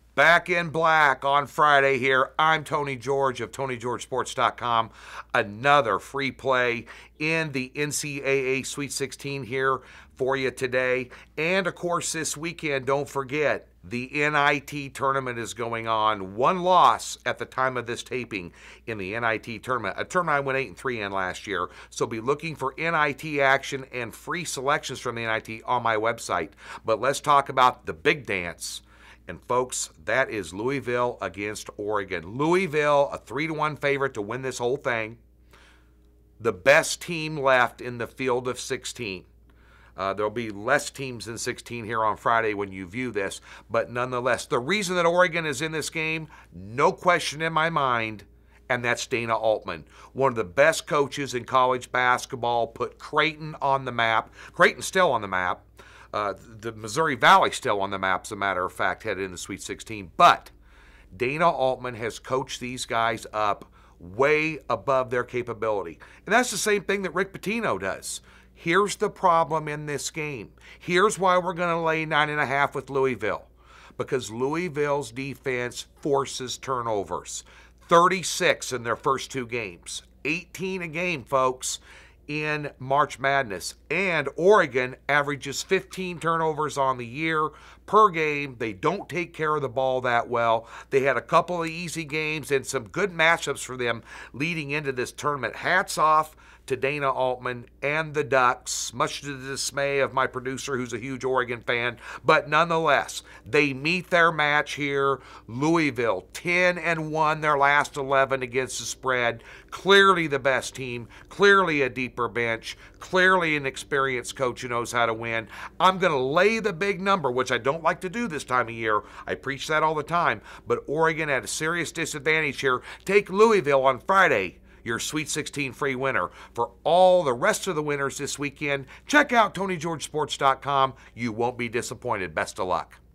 Back in black on Friday here. I'm Tony George of TonyGeorgeSports.com. Another free play in the NCAA Sweet 16 here for you today. And of course, this weekend, don't forget, the NIT tournament is going on. One loss at the time of this taping in the NIT tournament. A tournament I went 8-3 in last year. So be looking for NIT action and free selections from the NIT on my website. But let's talk about the big dance. And folks, that is Louisville against Oregon. Louisville, a 3-1 favorite to win this whole thing. The best team left in the field of 16. There'll be less teams than 16 here on Friday when you view this, but nonetheless, the reason that Oregon is in this game, no question in my mind, and that's Dana Altman. One of the best coaches in college basketball, put Creighton on the map. Creighton's still on the map. The Missouri Valley still on the map, as a matter of fact, headed in the Sweet 16. But Dana Altman has coached these guys up way above their capability. And that's the same thing that Rick Pitino does. Here's the problem in this game. Here's why we're going to lay 9.5 with Louisville. Because Louisville's defense forces turnovers. 36 in their first two games. 18 a game, folks, in March Madness. And Oregon averages 15 turnovers on the year per game. They don't take care of the ball that well. They had a couple of easy games and some good matchups for them leading into this tournament. Hats off to Dana Altman and the Ducks, much to the dismay of my producer who's a huge Oregon fan. But nonetheless, they meet their match here. Louisville, 10-1 their last 11 against the spread. Clearly the best team, clearly a deeper bench, clearly an experienced coach who knows how to win. I'm going to lay the big number, which I don't like to do this time of year. I preach that all the time. But Oregon at a serious disadvantage here. Take Louisville on Friday, your Sweet 16 free winner. For all the rest of the winners this weekend, check out TonyGeorgeSports.com. You won't be disappointed. Best of luck.